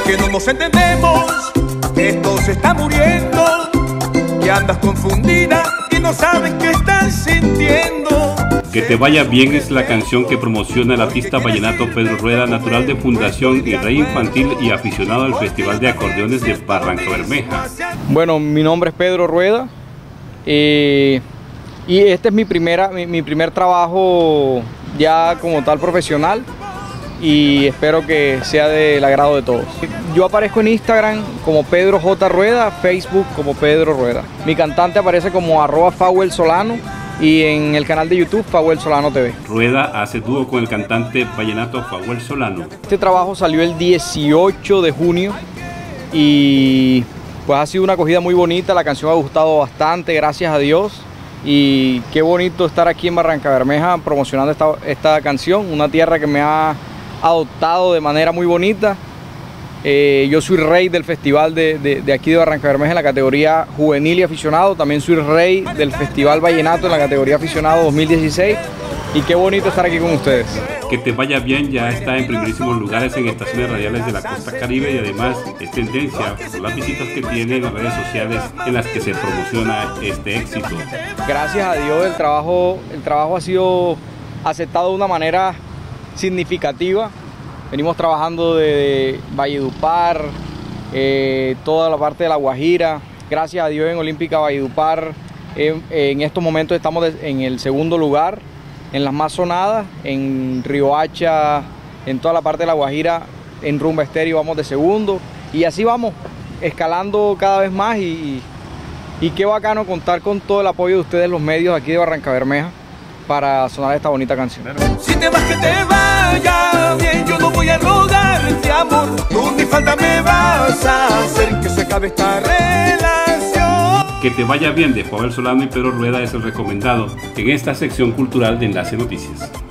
que no nos entendemos, que esto se está muriendo, que andas confundida y no sabes qué estás sintiendo. Que te vaya bien es la canción que promociona el artista vallenato Pedro Rueda, natural de Fundación y rey infantil y aficionado al Festival de Acordeones de Barrancabermeja. Bueno, mi nombre es Pedro Rueda y este es mi primer trabajo ya como tal profesional y espero que sea del agrado de todos. Yo aparezco en Instagram como Pedro J. Rueda, Facebook como Pedro Rueda. Mi cantante aparece como @FauelSolano y en el canal de YouTube Fauel Solano TV. Rueda hace dúo con el cantante vallenato Fauel Solano. Este trabajo salió el 18 de junio y pues ha sido una acogida muy bonita, la canción ha gustado bastante, gracias a Dios. Y qué bonito estar aquí en Barrancabermeja promocionando esta canción, una tierra que me ha adoptado de manera muy bonita. Yo soy rey del festival de aquí de Barrancabermeja en la categoría juvenil y aficionado. También soy rey del Festival Vallenato en la categoría aficionado 2016. Y qué bonito estar aquí con ustedes. Que te vaya bien ya está en primerísimos lugares en estaciones radiales de la costa caribe y además es tendencia por las visitas que tiene en las redes sociales en las que se promociona este éxito. Gracias a Dios el trabajo ha sido aceptado de una manera significativa. Venimos trabajando de Valledupar, toda la parte de La Guajira. Gracias a Dios en Olímpica Valledupar, en estos momentos estamos en el segundo lugar, en las más sonadas, en Riohacha, en toda la parte de La Guajira, en Rumba Estéreo vamos de segundo. Y así vamos, escalando cada vez más y qué bacano contar con todo el apoyo de ustedes, los medios aquí de Barrancabermeja, para sonar esta bonita canción. Si te vas que te vaya bien, yo no voy a rogarte amor, tú ni falta me vas a hacer que se acabe esta relación. Que te vaya bien de Fauel Solano y Pedro Rueda es el recomendado en esta sección cultural de Enlace Noticias.